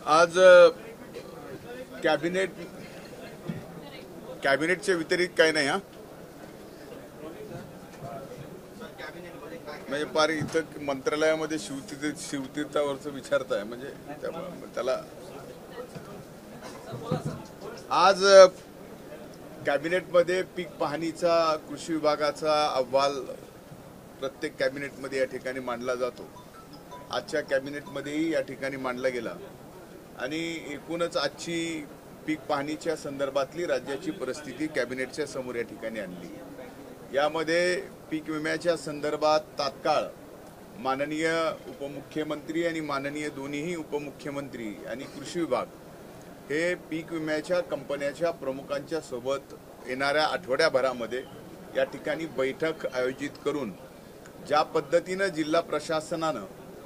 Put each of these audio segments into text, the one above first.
आज कॅबिनेटच्या व्यतिरिक्त काही नाही हा म्हणजे पार इथं मंत्रालयामध्ये शिवतीर्थावरचं विचारताय म्हणजे त्याला आज कॅबिनेटमध्ये पीक पाहणीचा कृषी विभागाचा अहवाल प्रत्येक कॅबिनेटमध्ये या ठिकाणी मांडला जातो। आजच्या कॅबिनेटमध्येही या ठिकाणी मांडला गेला आणि एकूणच आजची पीक पाहणीच्या संदर्भातली राज्याची परिस्थिती कॅबिनेटच्या समोर या ठिकाणी आणली। यामध्ये पीक विम्याच्या संदर्भात तात्काळ माननीय उपमुख्यमंत्री आणि माननीय दोन्ही उपमुख्यमंत्री आणि कृषी विभाग हे पीक विम्याच्या कंपन्यांच्या प्रमुखांच्या सोबत येणाऱ्या आठवड्याभरामध्ये या ठिकाणी बैठक आयोजित करून ज्या पद्धतीने जिल्हा प्रशासनानं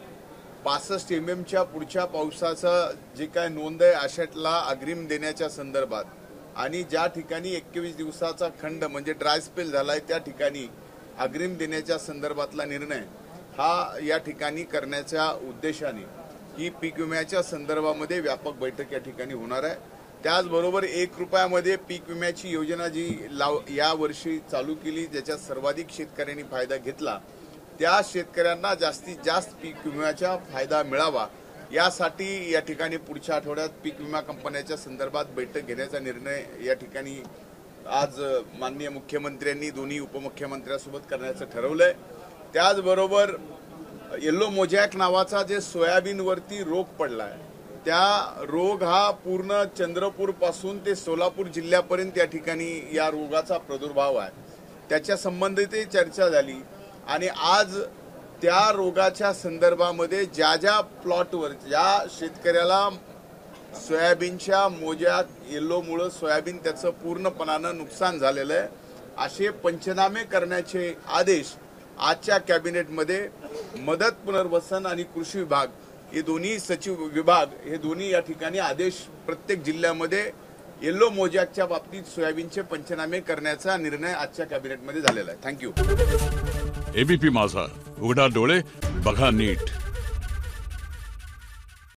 65 एमएमच्या पुढच्या पावसाचं जे काय नोंद आहे अशातला अग्रिम देण्याच्या संदर्भात आणि ज्या ठिकाणी 21 दिवसाचा खंड म्हणजे ड्राय स्पेल झालाय त्या ठिकाणी अग्रिम देण्याच्या संदर्भातला निर्णय हा या ठिकाणी करण्याच्या उद्देशाने ही पीक विम्याच्या संदर्भामध्ये व्यापक बैठक या ठिकाणी होणार आहे। त्याचबरोबर 1 रुपयामध्ये पीक विम्याची योजना जी या वर्षी चालू केली ज्याच्यात सर्वाधिक शेतकऱ्यांनी फायदा घेतला त्या शेतकऱ्यांना जास्तीत जास्त पीक विम्याचा फायदा मिळावा यासाठी या ठिकाणी पुढच्या आठवड्यात पीक विमा कंपन्यांच्या संदर्भात बैठक घेण्याचा निर्णय या ठिकाणी आज माननीय मुख्यमंत्र्यांनी दोन्ही उपमुख्यमंत्र्यांसोबत करण्याचं ठरवलंय। त्याचबरोबर येलो मोजॅक नावाचा जे सोयाबीनवरती रोग पडलाय त्या रोग हा पूर्ण चंद्रपूर पासून ते सोलापूर जिल्ह्यापर्यंत या ठिकाणी या रोगाचा प्रादुर्भाव आहे। त्याच्या संबंधित चर्चा झाली आणि आज त्या रोगाच्या संदर्भामध्ये ज्या प्लॉटवर ज्या शेतकऱ्याला सोयाबीनच्या मोजॅक येल्लोमुळे सोयाबीन त्याचं पूर्णपणानं नुकसान झालेलं आहे असे पंचनामे करण्याचे आदेश आजच्या कॅबिनेटमध्ये मदत पुनर्वसन आणि कृषी विभाग हे दोन्ही सचिव विभाग हे दोन्ही या ठिकाणी आदेश प्रत्येक जिल्ह्यामध्ये येलो मोजॅकच्या बाबतीत सोयाबीनचे पंचनामे करण्याचा निर्णय आजच्या कॅबिनेटमध्ये झालेला आहे। थँक्यू। एबीपी माझा, उघडा डोळे बघा नीट।